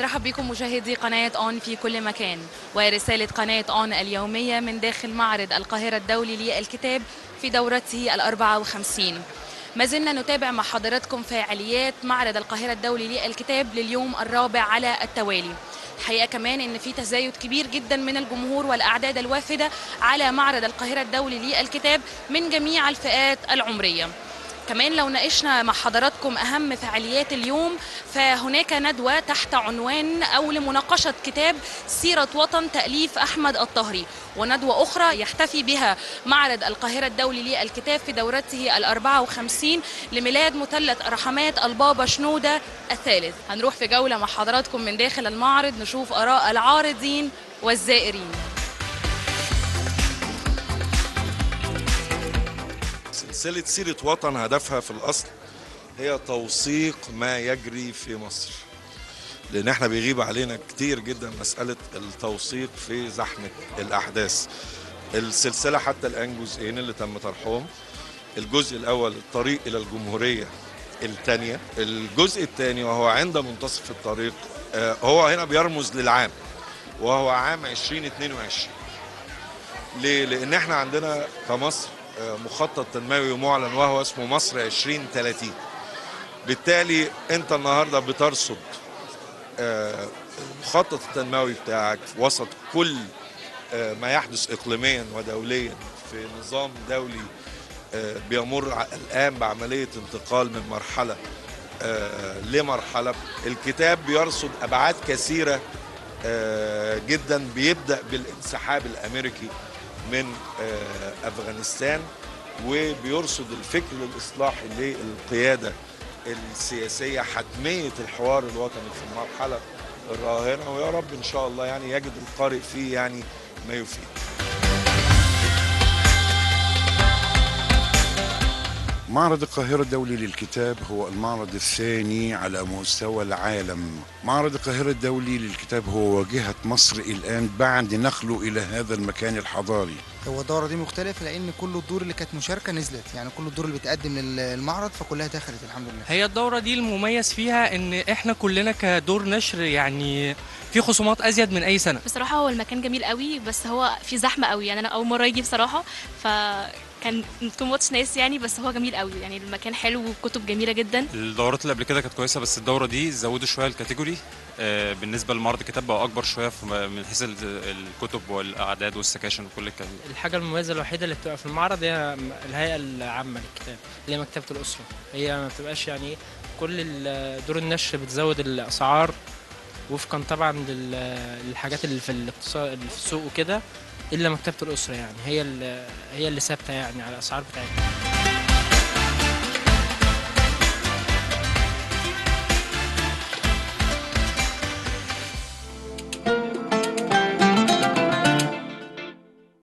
بنرحب بكم مشاهدي قناة أون في كل مكان، ورسالة قناة أون اليومية من داخل معرض القاهرة الدولي للكتاب في دورته ال54. ما زلنا نتابع مع حضراتكم فعاليات معرض القاهرة الدولي للكتاب لليوم الرابع على التوالي. الحقيقة كمان إن في تزايد كبير جدا من الجمهور والأعداد الوافدة على معرض القاهرة الدولي للكتاب من جميع الفئات العمرية. كمان لو ناقشنا مع حضراتكم أهم فعاليات اليوم، فهناك ندوة تحت عنوان أو لمناقشة كتاب سيرة وطن تأليف أحمد الطهري، وندوة أخرى يحتفي بها معرض القاهرة الدولي للكتاب في دورته ال54 لميلاد مثلث رحمات البابا شنودة الثالث. هنروح في جولة مع حضراتكم من داخل المعرض نشوف آراء العارضين والزائرين. سلسلة سيرة وطن هدفها في الأصل هي توثيق ما يجري في مصر، لأن احنا بيغيب علينا كتير جدا مسألة التوثيق في زحمة الأحداث. السلسلة حتى الآن جزئين اللي تم طرحهم. الجزء الأول الطريق إلى الجمهورية الثانية، الجزء الثاني وهو عند منتصف الطريق هو هنا بيرمز للعام وهو عام 2022. ليه؟ لأن احنا عندنا كمصر مخطط تنموي معلن وهو اسمه مصر 2030. بالتالي انت النهارده بترصد المخطط التنموي بتاعك وسط كل ما يحدث اقليميا ودوليا في نظام دولي بيمر الان بعمليه انتقال من مرحله لمرحله. الكتاب بيرصد ابعاد كثيره جدا، بيبدا بالانسحاب الامريكي من أفغانستان، وبيرصد الفكر الإصلاحي للقيادة السياسية، حتمية الحوار الوطني في المرحلة الراهنة، ويا رب إن شاء الله يعني يجد القارئ فيه يعني ما يفيد. معرض القاهرة الدولي للكتاب هو المعرض الثاني على مستوى العالم. معرض القاهرة الدولي للكتاب هو واجهة مصر الآن بعد نقله إلى هذا المكان الحضاري. هو الدورة دي مختلفة لأن كل الدور اللي كانت مشاركة نزلت، يعني كل الدور اللي بتقدم للمعرض فكلها دخلت الحمد لله. هي الدورة دي المميز فيها إن إحنا كلنا كدور نشر يعني في خصومات أزيد من أي سنة. بصراحة هو المكان جميل قوي، بس هو في زحمة قوي، يعني أنا أول مرة أجي بصراحة، كان تو ماتش ناس يعني، بس هو جميل قوي، يعني المكان حلو وكتب جميله جدا. الدورات اللي قبل كده كانت كويسه، بس الدوره دي زودوا شويه الكاتيجوري. بالنسبه لمعرض الكتاب بقى اكبر شويه من حيث الكتب والاعداد والسكاشن وكل الكلام. الحاجه المميزه الوحيده اللي بتبقى في المعرض هي الهيئه العامه للكتاب اللي هي مكتبه الاسره. هي ما بتبقاش يعني كل دور النشر بتزود الاسعار وفقا طبعا للحاجات اللي في الاقتصاد اللي في السوق وكده، الا مكتبه الاسره يعني هي اللي ثابته يعني على الاسعار بتاعتها.